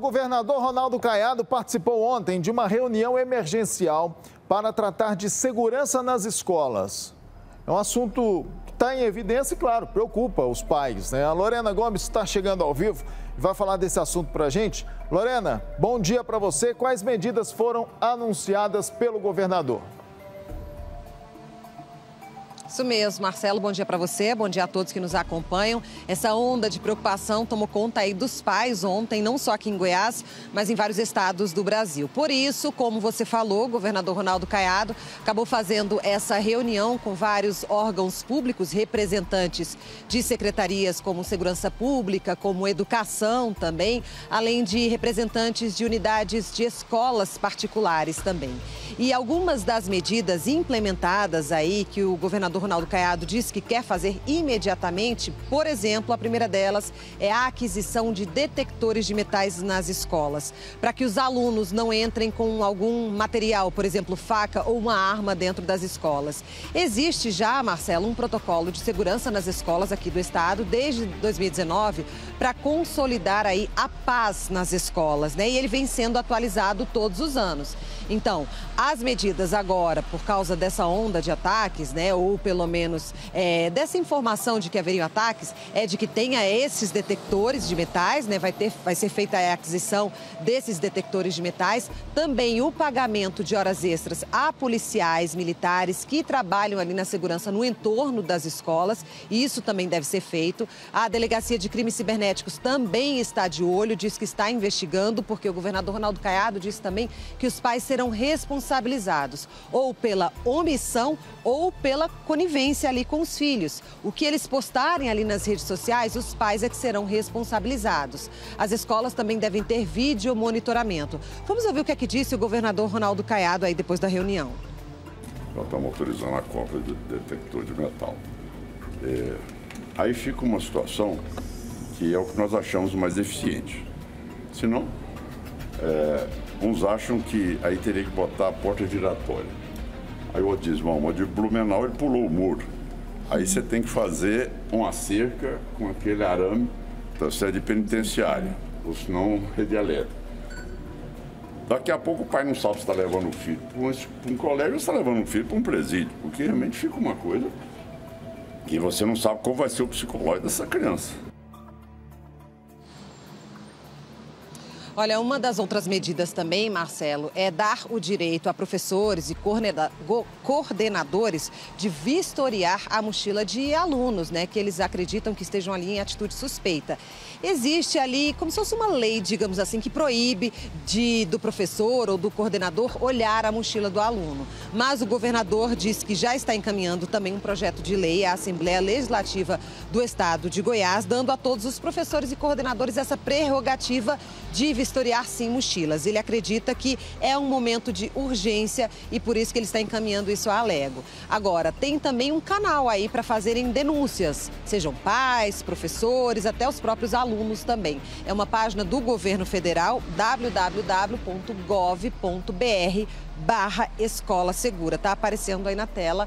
O governador Ronaldo Caiado participou ontem de uma reunião emergencial para tratar de segurança nas escolas. É um assunto que está em evidência e, claro, preocupa os pais, né? A Lorena Gomes está chegando ao vivo e vai falar desse assunto para a gente. Lorena, bom dia para você. Quais medidas foram anunciadas pelo governador? Isso mesmo, Marcelo, bom dia para você, bom dia a todos que nos acompanham. Essa onda de preocupação tomou conta aí dos pais ontem, não só aqui em Goiás, mas em vários estados do Brasil. Por isso, como você falou, o governador Ronaldo Caiado acabou fazendo essa reunião com vários órgãos públicos, representantes de secretarias como Segurança Pública, como Educação também, além de representantes de unidades de escolas particulares também. E algumas das medidas implementadas aí que o governador Ronaldo Caiado disse que quer fazer imediatamente, por exemplo, a primeira delas é a aquisição de detectores de metais nas escolas, para que os alunos não entrem com algum material, por exemplo, faca ou uma arma dentro das escolas. Existe já, Marcelo, um protocolo de segurança nas escolas aqui do estado desde 2019 para consolidar aí a paz nas escolas, né? E ele vem sendo atualizado todos os anos. Então, as medidas agora, por causa dessa onda de ataques, né, ou pelo menos dessa informação de que haveriam ataques, é de que tenha esses detectores de metais, né, vai ser feita a aquisição desses detectores de metais, também o pagamento de horas extras a policiais militares que trabalham ali na segurança no entorno das escolas, e isso também deve ser feito. A Delegacia de Crimes Cibernéticos também está de olho, diz que está investigando, porque o governador Ronaldo Caiado disse também que os pais serão responsabilizados ou pela omissão ou pela conivência ali com os filhos. O que eles postarem ali nas redes sociais, os pais é que serão responsabilizados. As escolas também devem ter vídeo monitoramento. Vamos ouvir o que é que disse o governador Ronaldo Caiado aí depois da reunião. Nós estamos autorizando a compra de detector de metal. Aí fica uma situação que é o que nós achamos mais eficiente. Senão, uns acham que aí teria que botar a porta giratória. Aí o outro diz, bom, o de Blumenau ele pulou o muro. Aí você tem que fazer uma cerca com aquele arame da sede penitenciária, ou senão rede elétrica. Daqui a pouco o pai não sabe se está levando o filho para um colégio ou se está levando o filho para um presídio, porque realmente fica uma coisa que você não sabe qual vai ser o psicológico dessa criança. Olha, uma das outras medidas também, Marcelo, é dar o direito a professores e coordenadores de vistoriar a mochila de alunos, né, que eles acreditam que estejam ali em atitude suspeita. Existe ali como se fosse uma lei, digamos assim, que proíbe do professor ou do coordenador olhar a mochila do aluno. Mas o governador disse que já está encaminhando também um projeto de lei à Assembleia Legislativa do Estado de Goiás, dando a todos os professores e coordenadores essa prerrogativa de vistoriar sim mochilas. Ele acredita que é um momento de urgência e por isso que ele está encaminhando isso à Alego. Agora, tem também um canal aí para fazerem denúncias, sejam pais, professores, até os próprios alunos também. É uma página do governo federal, www.gov.br/escola segura. Está aparecendo aí na tela,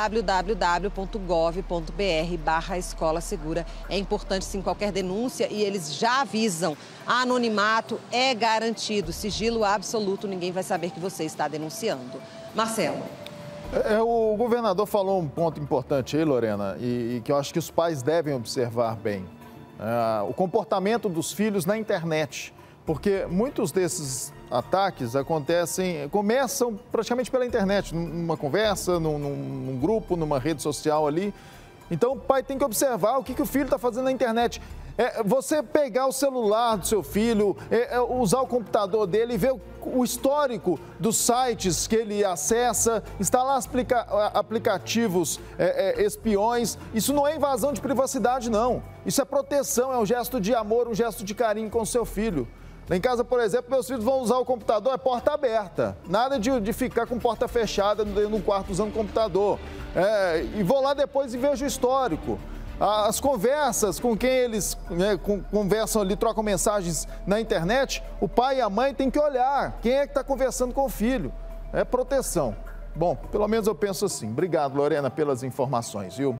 www.gov.br/escola segura. É importante sim qualquer denúncia e eles já avisam, anonimato é garantido, sigilo absoluto, ninguém vai saber que você está denunciando. Marcelo. O governador falou um ponto importante aí, Lorena, e que eu acho que os pais devem observar bem. O comportamento dos filhos na internet, porque muitos desses ataques começam praticamente pela internet, numa conversa, num grupo, numa rede social ali. Então o pai tem que observar o que o filho está fazendo na internet. Você pegar o celular do seu filho, usar o computador dele e ver o histórico dos sites que ele acessa, instalar aplicativos espiões. Isso não é invasão de privacidade, não. Isso é proteção, é um gesto de amor, um gesto de carinho com o seu filho. Lá em casa, por exemplo, meus filhos vão usar o computador, é porta aberta. Nada de ficar com porta fechada no quarto usando o computador. E vou lá depois e vejo o histórico. As conversas com quem eles conversam ali, trocam mensagens na internet, o pai e a mãe têm que olhar quem é que está conversando com o filho. É proteção. Bom, pelo menos eu penso assim. Obrigado, Lorena, pelas informações, viu?